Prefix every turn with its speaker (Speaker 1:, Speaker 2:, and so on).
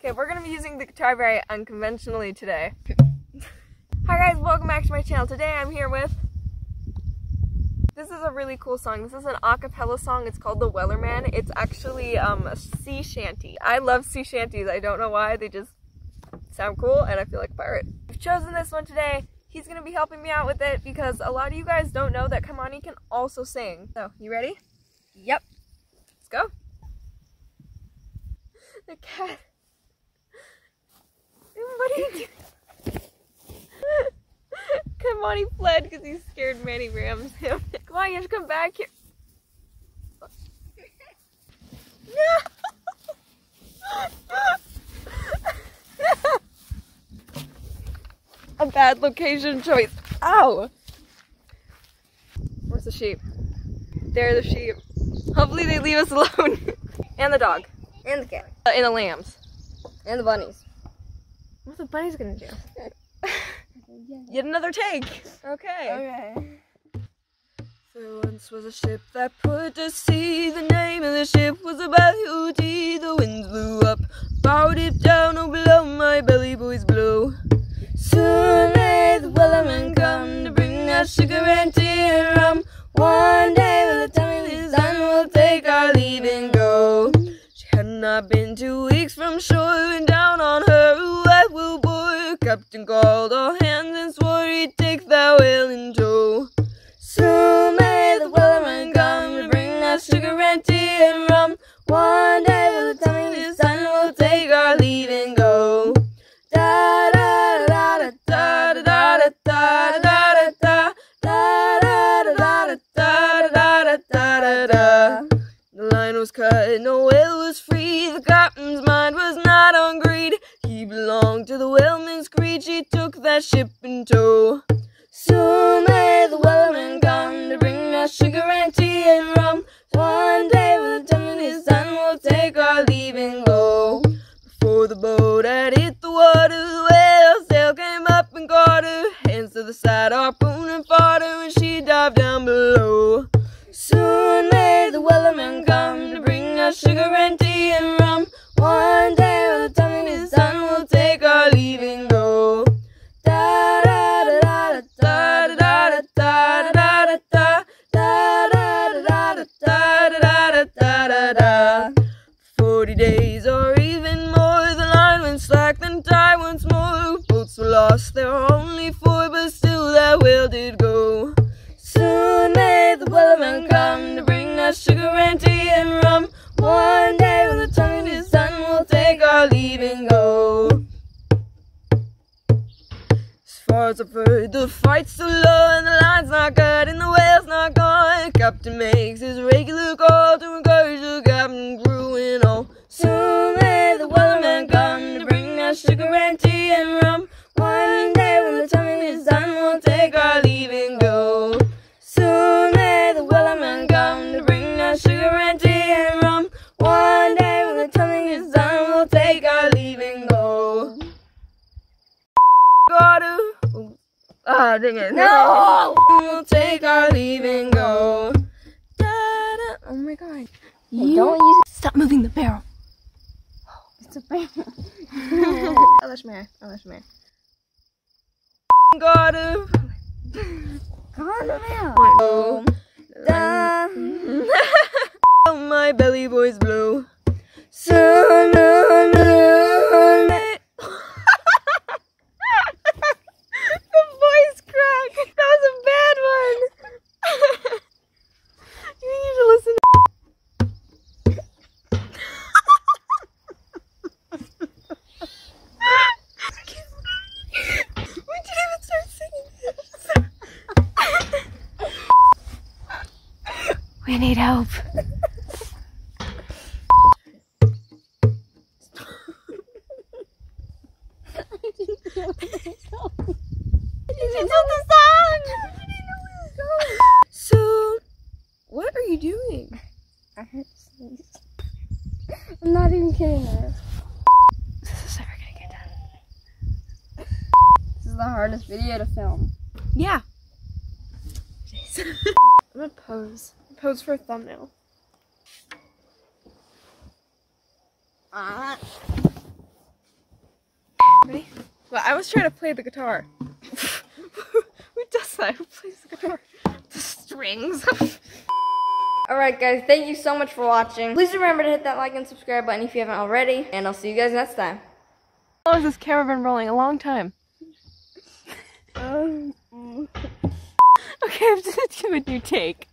Speaker 1: Okay, we're gonna be using the guitar very unconventionally today. Hi guys, welcome back to my channel. Today I'm here with... This is a really cool song. This is an a cappella song. It's called The Wellerman. It's actually a sea shanty. I love sea shanties. I don't know why. They just sound cool and I feel like a pirate. I've chosen this one today. He's gonna be helping me out with it because a lot of you guys don't know that Kamani can also sing. So, you ready? Yep. Let's go. The cat. What are you doing? Kamani fled because he's scared Manny rams him. Come on, you have to come back here. No! A bad location choice. Ow! Where's the sheep? There are the sheep. Hopefully they leave us alone. And the dog.
Speaker 2: And the cat.
Speaker 1: And the lambs.
Speaker 2: And the bunnies.
Speaker 1: What's the bunnies gonna do? Yet another take. Okay.
Speaker 2: Okay.
Speaker 1: There once was a ship that put to sea. The name of the ship was a Beauty. The winds blew up, bowed it down. Oh, below my belly boys blow. Soon may the Wellerman come to bring us sugar and tea and rum. One day by the time the sun will take our leave and go. She had not been 2 weeks from shore when down on her a white will bore. Captain called all hands and swore he'd take that whale in tow. Soon may the Wellerman come to bring us sugar and tea and rum. One day by the time the sun will take our leave and go. Da da da da da da da da da da da da da da da da. The line was cut, no whale was free. The captain's mind was not on greed. He belonged to the whaleman's creed. She took that ship in tow. Soon may the Wellerman come to bring us sugar and tea and rum. One day by the time the sun will take our leave and go. Before the boat had hit the water, the whale sail came up and caught her. Hands to the side, harpoon and fought her, and she dived down below. Soon may the Wellerman come to bring us sugar and tea and rum. One day by the time the sun will take our leave and go. Da da da da da da da da da da da da da da. 40 days or even more, the line went slack, then tied once more. Boats were lost, there were only 4, but still that whale did go. Soon may the Wellerman come to bring us sugar and tea and rum. One day by the time the sun will take our leave and go. As far as I've heard, the fight's too low and the line's not cut and the whale's not gone. Captain makes his regular call to encourage the captain, crew and all. Soon may the Wellerman come to bring us sugar and tea and rum. One day when the time the sun will take our leave and go. Soon may the Wellerman come to bring us sugar and tea and rum. One day when the time the sun will take our leave and go. Gotta... Ah, dang it.
Speaker 2: No!
Speaker 1: We'll take our leave and go. Da-da. Oh my god.
Speaker 2: Hey, don't use it.
Speaker 1: Stop moving the barrel.
Speaker 2: It's a barrel.
Speaker 1: Eyelash my hair. Eyelash my hair. Gotta...
Speaker 2: Calm down.
Speaker 1: Oh, oh, my belly boys blue. Sun, moon, moon. The voice crack. That was a bad one. You need to listen. We didn't even start singing this. We need help. So, what are you doing?
Speaker 2: I hurt sneeze. I'm not even kidding this.
Speaker 1: This is never gonna get done.
Speaker 2: This is the hardest video to film.
Speaker 1: Yeah. I'm gonna pose. Pose for a thumbnail. Well, I was trying to play the guitar. Who does that? Who plays the guitar? The strings.
Speaker 2: Alright guys, thank you so much for watching. Please remember to hit that like and subscribe button if you haven't already. And I'll see you guys next time.
Speaker 1: How long has this camera been rolling? A long time. Okay, I have to do a new take.